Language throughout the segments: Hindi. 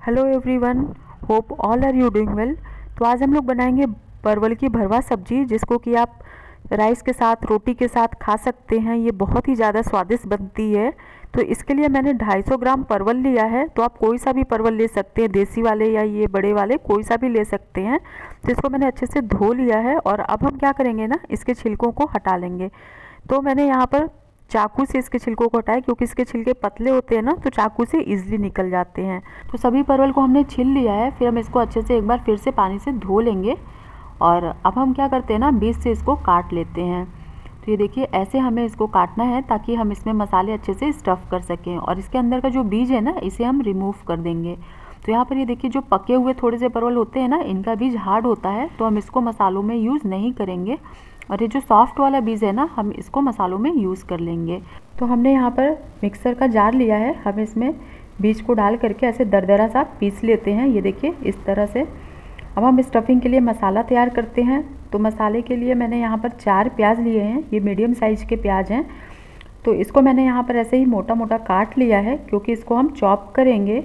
Hello everyone, hope all are you doing well. तो आज हम लोग बनाएंगे परवल की भरवा सब्जी, जिसको कि आप राइस के साथ, रोटी के साथ खा सकते हैं। ये बहुत ही ज़्यादा स्वादिष्ट बनती है। तो इसके लिए मैंने 250 ग्राम परवल लिया है। तो आप कोई सा भी परवल ले सकते हैं, देसी वाले या ये बड़े वाले, कोई सा भी ले सकते हैं। तो इसको मैंने अच्छे से धो लिया है और अब हम क्या करेंगे ना, इसके छिलकों को हटा लेंगे। तो मैंने यहाँ पर चाकू से इसके छिलकों को हटाए, क्योंकि इसके छिलके पतले होते हैं ना, तो चाकू से इजीली निकल जाते हैं। तो सभी परवल को हमने छील लिया है। फिर हम इसको अच्छे से एक बार फिर से पानी से धो लेंगे। और अब हम क्या करते हैं ना, बीच से इसको काट लेते हैं। तो ये देखिए, ऐसे हमें इसको काटना है ताकि हम इसमें मसाले अच्छे से स्टफ़ कर सकें। और इसके अंदर का जो बीज है ना, इसे हम रिमूव कर देंगे। तो यहाँ पर ये देखिए, जो पके हुए थोड़े से परवल होते हैं ना, इनका बीज हार्ड होता है, तो हम इसको मसालों में यूज़ नहीं करेंगे। और ये जो सॉफ्ट वाला बीज है ना, हम इसको मसालों में यूज़ कर लेंगे। तो हमने यहाँ पर मिक्सर का जार लिया है। हम इसमें बीज को डाल करके ऐसे दरदरा सा पीस लेते हैं। ये देखिए, इस तरह से। अब हम स्टफिंग के लिए मसाला तैयार करते हैं। तो मसाले के लिए मैंने यहाँ पर 4 प्याज लिए हैं। ये मीडियम साइज़ के प्याज हैं। तो इसको मैंने यहाँ पर ऐसे ही मोटा मोटा काट लिया है, क्योंकि इसको हम चॉप करेंगे।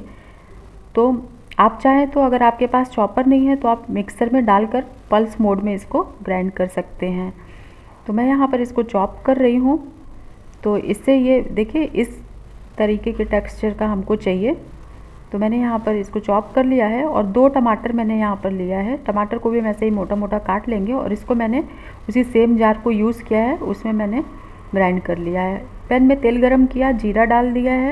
तो आप चाहें तो, अगर आपके पास चॉपर नहीं है, तो आप मिक्सर में डालकर पल्स मोड में इसको ग्राइंड कर सकते हैं। तो मैं यहाँ पर इसको चॉप कर रही हूँ। तो इससे ये देखिए, इस तरीके के टेक्सचर का हमको चाहिए। तो मैंने यहाँ पर इसको चॉप कर लिया है। और 2 टमाटर मैंने यहाँ पर लिया है। टमाटर को भी वैसे ही मोटा मोटा काट लेंगे। और इसको मैंने उसी सेम जार को यूज़ किया है, उसमें मैंने ग्राइंड कर लिया है। पैन में तेल गरम किया, जीरा डाल दिया है,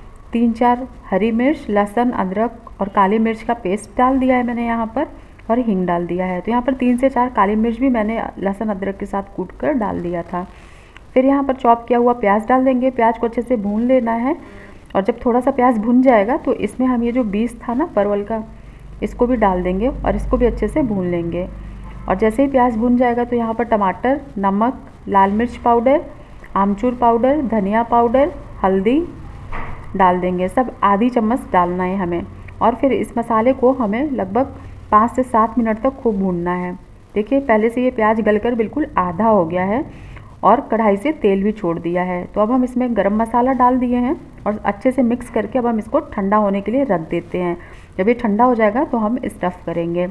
3-4 हरी मिर्च, लहसुन, अदरक और काली मिर्च का पेस्ट डाल दिया है मैंने यहाँ पर, और हींग डाल दिया है। तो यहाँ पर 3 से 4 काली मिर्च भी मैंने लहसुन अदरक के साथ कूट कर डाल दिया था। फिर यहाँ पर चॉप किया हुआ प्याज डाल देंगे। प्याज को अच्छे से भून लेना है। और जब थोड़ा सा प्याज भुन जाएगा, तो इसमें हम ये जो बीज था ना परवल का, इसको भी डाल देंगे और इसको भी अच्छे से भून लेंगे। और जैसे ही प्याज भुन जाएगा, तो यहाँ पर टमाटर, नमक, लाल मिर्च पाउडर, आमचूर पाउडर, धनिया पाउडर, हल्दी डाल देंगे। सब आधी चम्मच डालना है हमें। और फिर इस मसाले को हमें लगभग 5 से 7 मिनट तक खूब भूनना है। देखिए, पहले से ये प्याज गलकर बिल्कुल आधा हो गया है और कढ़ाई से तेल भी छोड़ दिया है। तो अब हम इसमें गरम मसाला डाल दिए हैं और अच्छे से मिक्स करके अब हम इसको ठंडा होने के लिए रख देते हैं। जब ये ठंडा हो जाएगा, तो हम स्टफ़ करेंगे।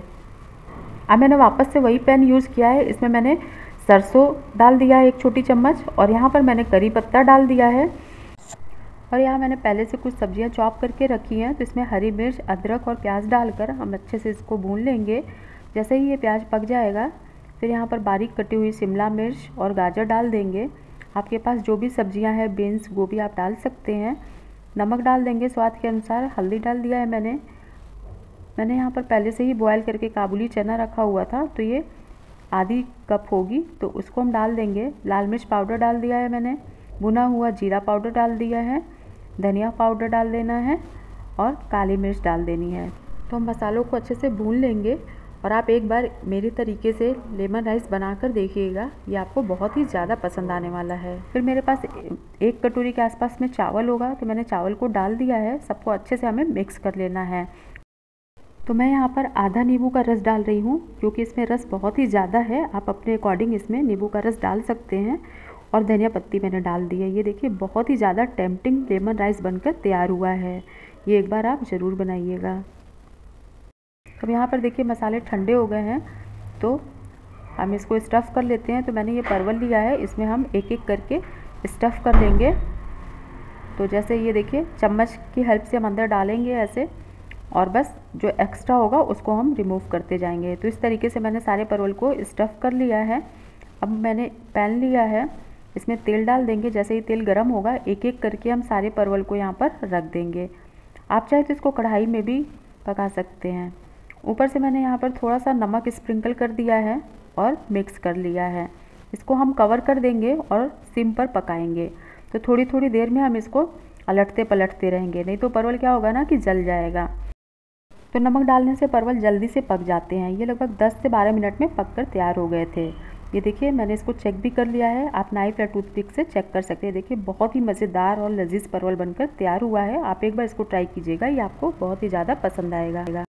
अब मैंने वापस से वही पैन यूज़ किया है। इसमें मैंने सरसों डाल दिया है 1 छोटी चम्मच, और यहाँ पर मैंने करी पत्ता डाल दिया है। और यहाँ मैंने पहले से कुछ सब्जियां चॉप करके रखी हैं। तो इसमें हरी मिर्च, अदरक और प्याज डालकर हम अच्छे से इसको भून लेंगे। जैसे ही ये प्याज पक जाएगा, फिर यहाँ पर बारीक कटी हुई शिमला मिर्च और गाजर डाल देंगे। आपके पास जो भी सब्जियां हैं, बीन्स, गोभी, आप डाल सकते हैं। नमक डाल देंगे स्वाद के अनुसार। हल्दी डाल दिया है मैंने यहाँ पर पहले से ही बॉयल करके काबुली चना रखा हुआ था, तो ये आधी कप होगी, तो उसको हम डाल देंगे। लाल मिर्च पाउडर डाल दिया है मैंने। भुना हुआ जीरा पाउडर डाल दिया है। धनिया पाउडर डाल देना है और काली मिर्च डाल देनी है। तो हम मसालों को अच्छे से भून लेंगे। और आप एक बार मेरे तरीके से लेमन राइस बनाकर देखिएगा, ये आपको बहुत ही ज़्यादा पसंद आने वाला है। फिर मेरे पास 1 कटोरी के आसपास में चावल होगा, तो मैंने चावल को डाल दिया है। सबको अच्छे से हमें मिक्स कर लेना है। तो मैं यहाँ पर आधा नींबू का रस डाल रही हूँ, क्योंकि इसमें रस बहुत ही ज़्यादा है। आप अपने अकॉर्डिंग इसमें नींबू का रस डाल सकते हैं। और धनिया पत्ती मैंने डाल दी है। ये देखिए, बहुत ही ज़्यादा टेम्पटिंग लेमन राइस बनकर तैयार हुआ है। ये एक बार आप ज़रूर बनाइएगा। अब यहाँ पर देखिए, मसाले ठंडे हो गए हैं, तो हम इसको स्टफ़ कर लेते हैं। तो मैंने ये परवल लिया है, इसमें हम एक एक करके स्टफ़ कर लेंगे। तो जैसे ये देखिए, चम्मच की हेल्प से हम अंदर डालेंगे ऐसे, और बस जो एक्स्ट्रा होगा उसको हम रिमूव करते जाएंगे। तो इस तरीके से मैंने सारे परवल को स्टफ़ कर लिया है। अब मैंने पैन लिया है, इसमें तेल डाल देंगे। जैसे ही तेल गर्म होगा, एक एक करके हम सारे परवल को यहाँ पर रख देंगे। आप चाहे तो इसको कढ़ाई में भी पका सकते हैं। ऊपर से मैंने यहाँ पर थोड़ा सा नमक स्प्रिंकल कर दिया है और मिक्स कर लिया है। इसको हम कवर कर देंगे और सिम पर पकाएंगे। तो थोड़ी थोड़ी देर में हम इसको अलटते पलटते रहेंगे, नहीं तो परवल क्या होगा ना कि जल जाएगा। तो नमक डालने से परवल जल्दी से पक जाते हैं। ये लगभग 10 से 12 मिनट में पककर तैयार हो गए थे। ये देखिए, मैंने इसको चेक भी कर लिया है। आप नाइफ या टूथपिक से चेक कर सकते हैं। देखिए, बहुत ही मज़ेदार और लजीज परवल बनकर तैयार हुआ है। आप एक बार इसको ट्राई कीजिएगा, ये आपको बहुत ही ज़्यादा पसंद आएगा।